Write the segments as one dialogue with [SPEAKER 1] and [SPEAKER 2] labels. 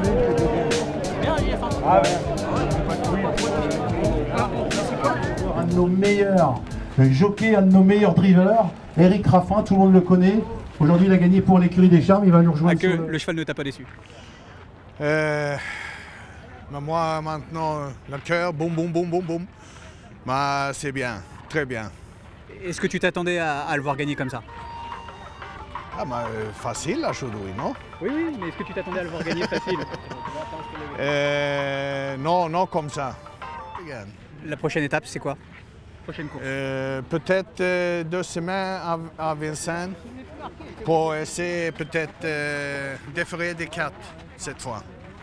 [SPEAKER 1] Un de nos meilleurs jockeys, un de nos meilleurs drivers, Eric Raffin, tout le monde le connaît. Aujourd'hui, il a gagné pour l'écurie des Charmes, il va nous rejoindre.
[SPEAKER 2] Le cheval ne t'a pas déçu?
[SPEAKER 3] Moi, maintenant, le cœur, boum, boum, boum, boum, boum. C'est bien, très bien.
[SPEAKER 2] Est-ce que tu t'attendais à le voir gagner comme ça?
[SPEAKER 3] Facile la Chaudouille, non?
[SPEAKER 2] Oui, mais est-ce que tu t'attendais à le voir gagner facile?
[SPEAKER 3] Non, comme ça.
[SPEAKER 2] La prochaine étape, c'est quoi? Prochaine course?
[SPEAKER 3] Peut-être 2 semaines à Vincennes pour essayer peut-être de faire des 4 cette fois.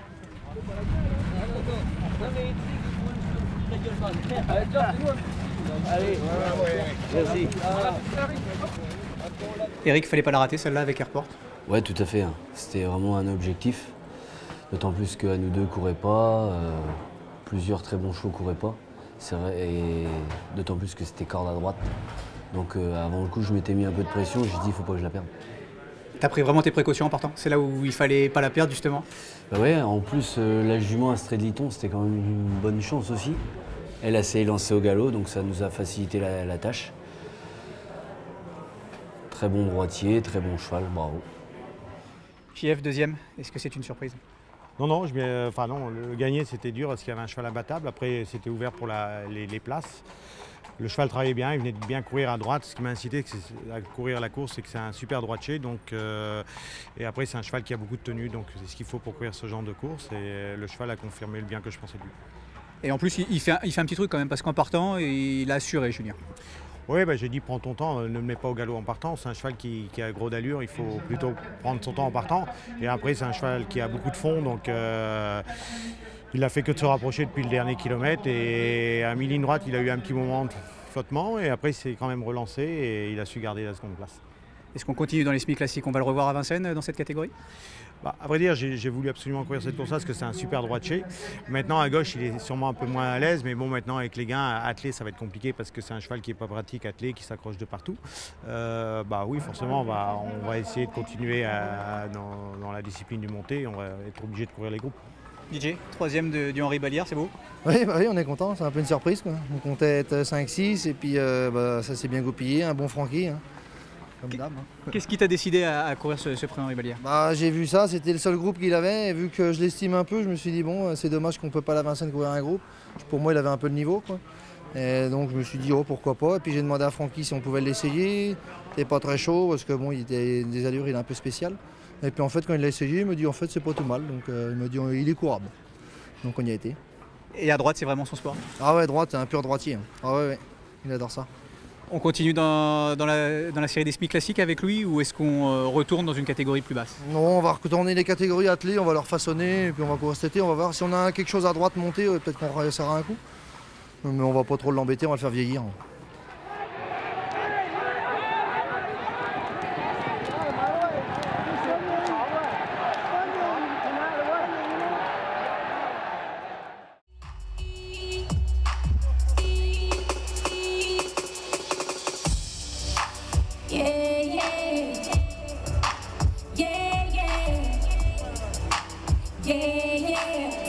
[SPEAKER 2] Eric, fallait pas la rater celle-là avec Airport?
[SPEAKER 4] Ouais, tout à fait. Hein. C'était vraiment un objectif. D'autant plus qu'à nous deux couraient pas, plusieurs très bons chevaux couraient pas. C'est vrai, et d'autant plus que c'était corde à droite. Donc avant le coup, je m'étais mis un peu de pression. J'ai dit, il faut pas que je la perde.
[SPEAKER 2] T'as pris vraiment tes précautions en partant? C'est là où il fallait pas la perdre justement?
[SPEAKER 4] Bah ouais, en plus, la jument Astrid Liton, c'était quand même une bonne chance aussi. Elle s'est élancée au galop, donc ça nous a facilité la tâche. Très bon droitier, très bon cheval, bravo.
[SPEAKER 2] JF deuxième, est-ce que c'est une surprise?
[SPEAKER 5] Non, non, le gagner c'était dur parce qu'il y avait un cheval imbattable. Après, c'était ouvert pour les places. Le cheval travaillait bien, il venait de bien courir à droite. Ce qui m'a incité à courir la course, c'est que c'est un super droitier. Et après, c'est un cheval qui a beaucoup de tenue, donc c'est ce qu'il faut pour courir ce genre de course. Et le cheval a confirmé le bien que je pensais de lui.
[SPEAKER 2] Et en plus, il fait un petit truc quand même, parce qu'en partant, il a assuré, Julien.
[SPEAKER 5] Oui, j'ai dit prends ton temps, ne me mets pas au galop en partant. C'est un cheval qui a gros d'allure, il faut plutôt prendre son temps en partant. Et après, c'est un cheval qui a beaucoup de fond, donc il n'a fait que de se rapprocher depuis le dernier kilomètre. Et à mi-ligne droite, il a eu un petit moment de flottement. Et après, il s'est quand même relancé et il a su garder la seconde place.
[SPEAKER 2] Est-ce qu'on continue dans les semi-classiques? On va le revoir à Vincennes dans cette catégorie?
[SPEAKER 5] À vrai dire, j'ai voulu absolument courir cette course-là parce que c'est un super droitier. Maintenant, à gauche, il est sûrement un peu moins à l'aise. Mais bon, maintenant, avec les gains, attelé, ça va être compliqué parce que c'est un cheval qui n'est pas pratique, attelé, qui s'accroche de partout. Oui, forcément, on va essayer de continuer dans la discipline du monté. On va être obligé de courir les groupes.
[SPEAKER 2] DJ, troisième du Henri Ballière, c'est beau?
[SPEAKER 6] Oui, on est content. C'est un peu une surprise, quoi. On comptait être 5-6 et puis ça s'est bien goupillé. Un bon Francky. Hein.
[SPEAKER 2] Qu'est-ce qui t'a décidé à courir ce prix Henri Ballière?
[SPEAKER 6] J'ai vu ça, c'était le seul groupe qu'il avait, et vu que je l'estime un peu, je me suis dit bon, c'est dommage qu'on ne peut pas à la Vincennes courir un groupe. Pour moi, il avait un peu de niveau, quoi. Et donc je me suis dit pourquoi pas. Et puis j'ai demandé à Francky si on pouvait l'essayer. Il n'était pas très chaud parce que il était des allures, il est un peu spécial. Et puis en fait, quand il l'a essayé, il me dit en fait c'est pas tout mal. Donc il me dit il est courable. Donc on y a été.
[SPEAKER 2] Et à droite, c'est vraiment son sport?
[SPEAKER 6] Ah ouais, droite, c'est un pur droitier. Ah ouais, il adore ça.
[SPEAKER 2] On continue dans la série des SMI classiques avec lui, ou est-ce qu'on retourne dans une catégorie plus basse?
[SPEAKER 6] Non, on va retourner les catégories attelées, on va leur façonner, et puis on va courir cet été, on va voir si on a quelque chose à droite monter, peut-être qu'on réussira un coup. Mais on va pas trop l'embêter, on va le faire vieillir.
[SPEAKER 7] Yeah.